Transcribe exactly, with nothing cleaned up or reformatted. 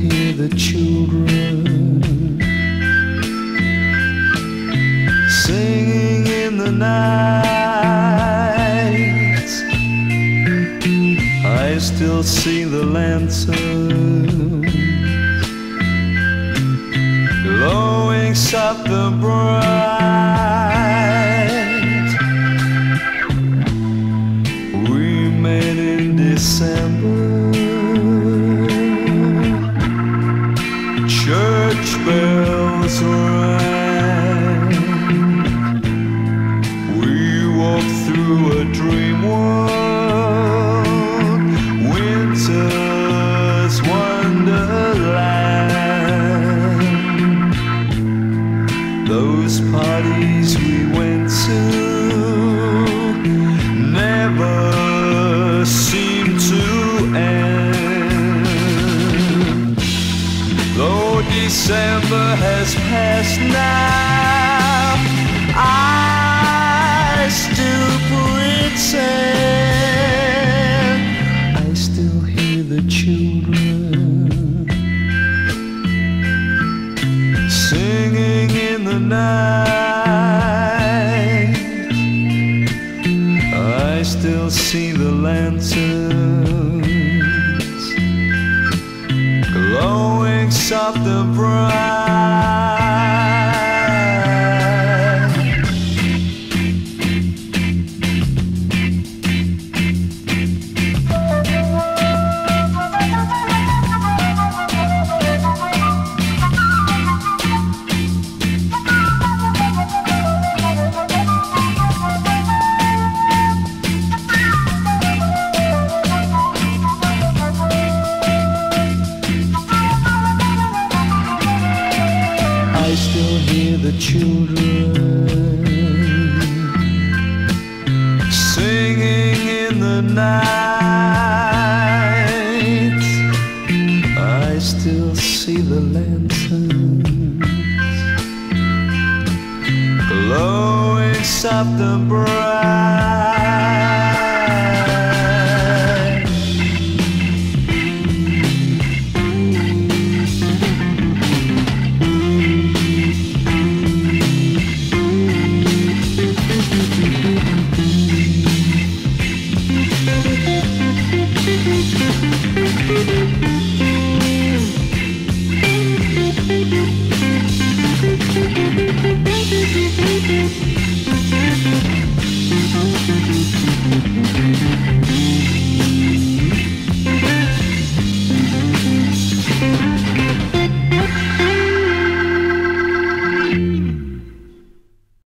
hear the children singing in the night. I still see the lanterns glowing soft and bright. We met in December, church bells rang. We walked through a dream world, winter's wonderland. Those parties we went to never seemed to end. Though December has passed now, I still pretend I still hear the children singing in the night. I still see the lanterns glowing soft and bright. I still hear the children singing in the night. I still see the lanterns glowing soft and bright.